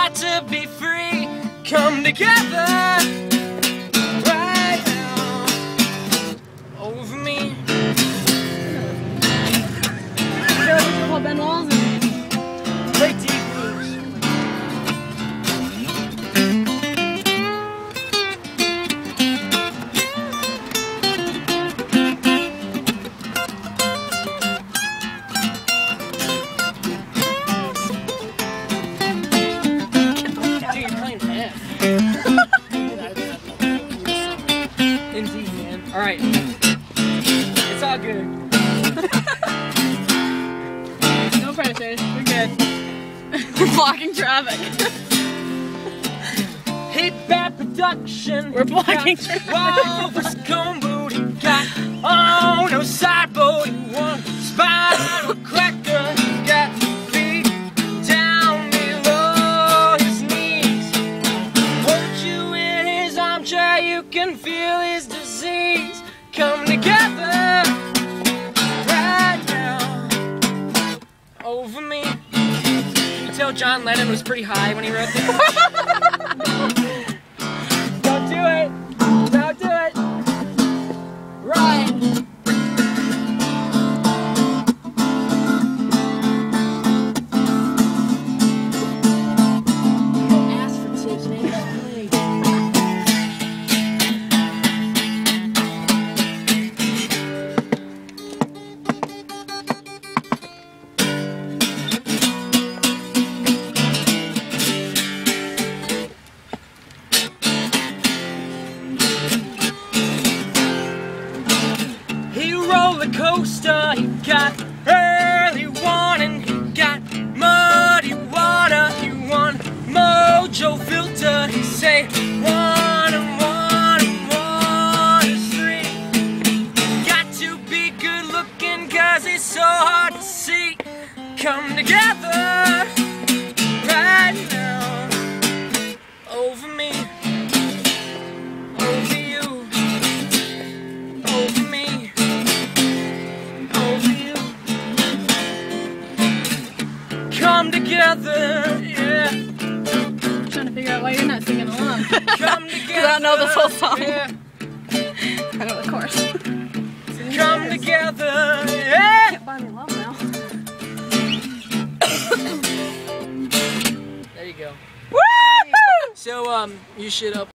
got to be free. Come together right now over me. Ben Walls and Play deep blues. Dude, you're playing fast. Indeed, man. Alright. It's all good. no pressure. We're good. We're blocking traffic. Hit bad production. We're blocking traffic. Walrus combo. He got on no sideboard. He won spiral cracker. He got feet down below his knees. Hold you in his armchair. You can feel his disease. Come together right now over me. You tell John Lennon was pretty high when he wrote this. Don't do it. Don't do it. Right. Ask for tips, man. Roller coaster, he got early warning, he got muddy water, he won mojo filter, he say 1 and 1 and 1 is 3. Got to be good looking cause it's so hard to see. Come together right now over me, over you, over me. Come together, yeah. I'm trying to figure out why you're not singing along. Come together. Because I don't know the full song. Yeah. I know the chorus. Come together, yeah. Can't find me love now. There you go. Woo! So, you should